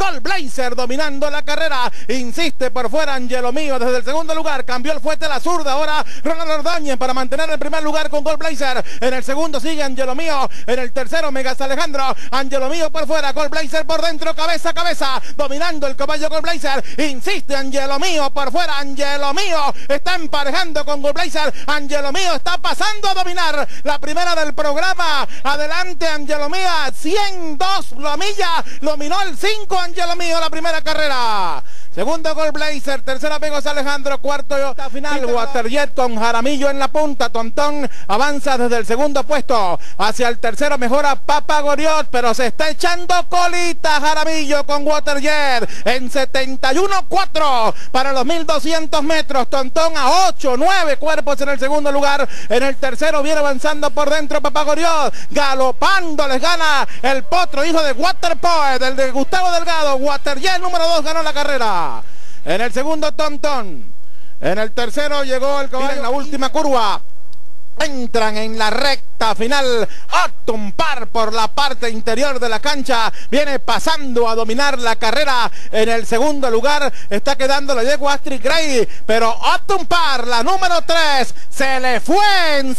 Gold Blazer dominando la carrera. Insiste por fuera Angelo Mio desde el segundo lugar. Cambió el fuete a la zurda. Ahora Ronald Ordóñez para mantener el primer lugar con Gold Blazer. En el segundo sigue Angelo Mio. En el tercero Megas Alejandro. Angelo Mio por fuera. Gold Blazer por dentro. Cabeza a cabeza. Dominando el caballo Gold Blazer. Insiste Angelo Mio por fuera. Angelo Mio está emparejando con Gold Blazer. Angelo Mio está pasando a dominar la primera del programa. Adelante Angelo Mio. 102 la milla. Dominó el 5 Angelo Mio la primera carrera. Segundo Gold Blazer, tercera Megas Alejandro, cuarto final Waterjet con Jaramillo en la punta. Tontón avanza desde el segundo puesto hacia el tercero, mejora Papa Goriot, pero se está echando colita Jaramillo con Waterjet en 71.4 para los 1200 metros. Tontón a 8-9 cuerpos en el segundo lugar. En el tercero viene avanzando por dentro Papa Goriot, galopando les gana el potro, hijo de Waterpoet, el de Gustavo Delgado. Waterjet número 2 ganó la carrera. En el segundo Tontón. En el tercero llegó el caballo en la última curva. Entran en la recta final. Autumn Par por la parte interior de la cancha. Viene pasando a dominar la carrera. En el segundo lugar está quedando la yegua Astrid Gray. Pero Autumn Par, la número 3, se le fue en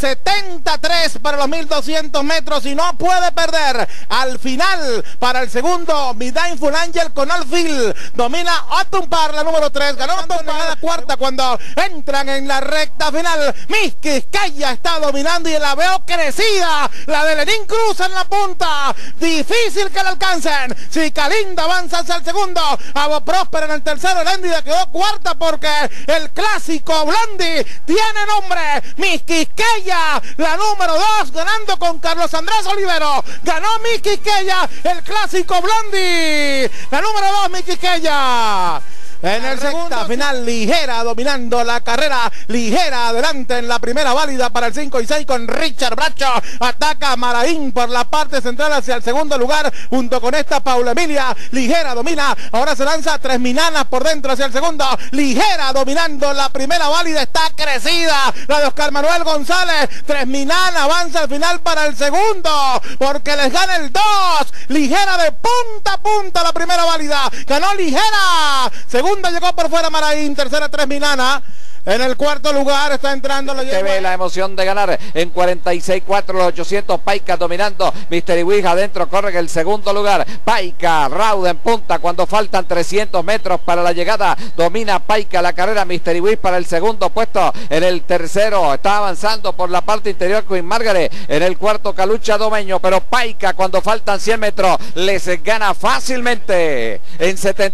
73 para los 1200 metros y no puede perder. Al final, para el segundo, Midnight Angel con Alfield. Domina Autumn Par, la número 3. Ganó la cuarta cuando entran en la recta final. Miss Quisqueya está dominando y la veo crecida. La de Lenín Cruz en la punta. Difícil que la alcancen. Cicalinda avanza hacia el segundo. Avo Próspera en el tercero. Léndida quedó cuarta porque el clásico Blondie tiene nombre. Miss Quisqueya, la número 2, ganando con Carlos Andrés Olivero. Ganó Miss Quisqueya, el clásico Blondie. La número 2, Miss Quisqueya. En el recta final, Ligera dominando la carrera. Ligera adelante en la primera válida para el 5 y 6 con Richard Bracho. Ataca a Maraín por la parte central hacia el segundo lugar. Junto con esta Paula Emilia. Ligera domina. Ahora se lanza Tres Minanas por dentro hacia el segundo. Ligera dominando la primera válida. Está crecida la de Oscar Manuel González. Tres Minanas avanza al final para el segundo. Porque les gana el 2. Ligera de punta a punta la primera válida. Ganó Ligera. Segunda llegó por fuera Maraín, tercera Tres Minanas. En el cuarto lugar está entrando la yegua. Ve la emoción de ganar en 46.4 los 800. Paica dominando. Mystery Wish adentro corre en el segundo lugar. Paica, Rauda en punta cuando faltan 300 metros para la llegada. Domina Paica la carrera. Mystery Wish para el segundo puesto. En el tercero está avanzando por la parte interior Queen Margaret. En el cuarto Calucha Domeño. Pero Paica cuando faltan 100 metros les gana fácilmente. En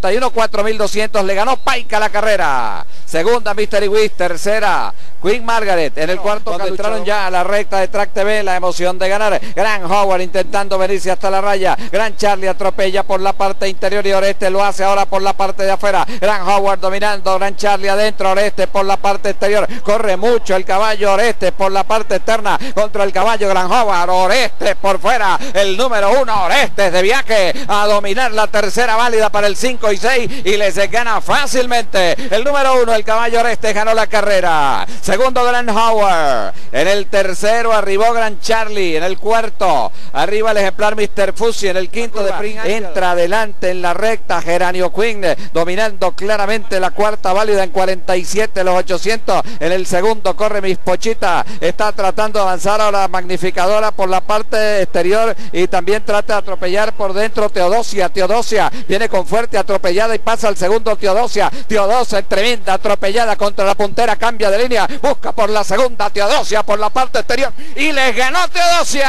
71.4200 le ganó Paica la carrera. Segunda Mystery Wish. Tercera Queen Margaret. En el cuarto cuando entraron ya a la recta de Track TV, la emoción de ganar. Gran Howard intentando venirse hasta la raya. Gran Charlie atropella por la parte interior y Oreste lo hace ahora por la parte de afuera. Gran Howard dominando. Gran Charlie adentro. Oreste por la parte exterior. Corre mucho el caballo Oreste por la parte externa contra el caballo Gran Howard. Oreste por fuera. El número 1 Oreste de viaje a dominar la tercera válida para el 5 y 6 y les gana fácilmente. El número 1 el caballo Oreste ganó la carrera. Segundo Gran Howard. En el tercero arribó Gran Charlie. En el cuarto arriba el ejemplar Mr. Fusi. En el quinto de Prince entra adelante en la recta Geranio Queen dominando claramente la cuarta válida en 47 los 800. En el segundo corre Miss Pochita. Está tratando de avanzar a la magnificadora por la parte exterior y también trata de atropellar por dentro Teodosia. Teodosia viene con fuerte atropellada y pasa al segundo Teodosia. Teodosia tremenda atropellada contra la puntera, cambia de línea, busca por la segunda Teodosia por la parte exterior y les ganó Teodosia.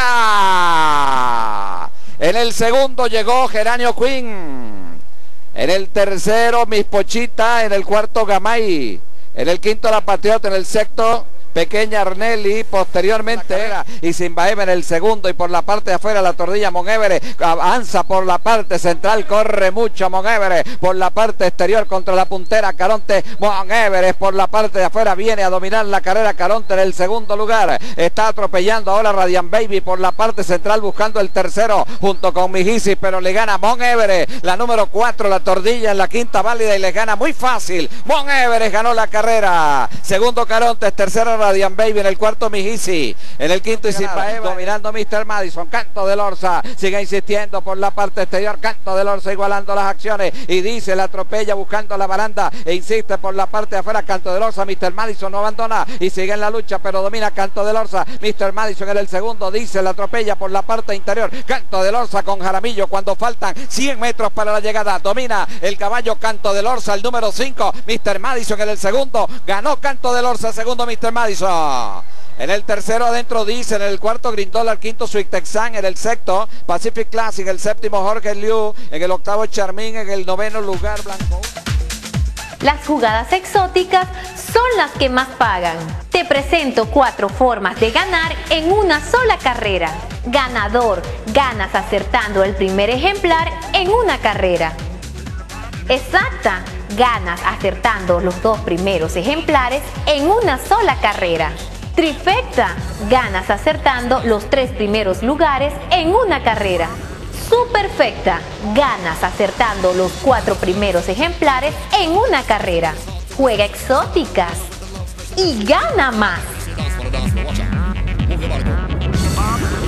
En el segundo llegó Geranio Queen. En el tercero Miss Pochita. En el cuarto Gamay. En el quinto la Patriota. En el sexto Pequeña Arnelli, posteriormente y Simbaeva en el segundo y por la parte de afuera la Tordilla Monevere avanza por la parte central, corre mucho Monevere por la parte exterior contra la puntera Caronte. Monevere por la parte de afuera viene a dominar la carrera. Caronte en el segundo lugar, está atropellando ahora Radiant Baby por la parte central buscando el tercero junto con Mijisi, pero le gana Monevere, la número 4 la Tordilla en la quinta válida y le gana muy fácil. Monevere ganó la carrera. Segundo Caronte, tercero Radiant Baby. En el cuarto Mijisi. En el quinto Isipaeva. Dominando Mr. Madison. Canto de Lorza. Sigue insistiendo por la parte exterior. Canto de Lorza igualando las acciones. Y dice, la atropella buscando la baranda. E insiste por la parte de afuera. Canto de Lorza. Mr. Madison no abandona. Y sigue en la lucha, pero domina Canto de Lorza. Mr. Madison en el segundo. Dice, la atropella por la parte interior. Canto de Lorza con Jaramillo cuando faltan 100 metros para la llegada. Domina el caballo Canto de Lorza, el número 5. Mr. Madison en el segundo. Ganó Canto de Lorza, segundo Mr. Madison. En el tercero adentro dice, en el cuarto Green Dollar, quinto Sweet Texan, en el sexto Pacific Classic, en el séptimo Jorge Liu, en el octavo Charmín, en el noveno lugar Blanco. Las jugadas exóticas son las que más pagan. Te presento 4 formas de ganar en una sola carrera. Ganador, ganas acertando el primer ejemplar en una carrera. Exacta, ganas acertando los 2 primeros ejemplares en una sola carrera. Trifecta, ganas acertando los 3 primeros lugares en una carrera. Superfecta, ganas acertando los 4 primeros ejemplares en una carrera. Juega exóticas y gana más.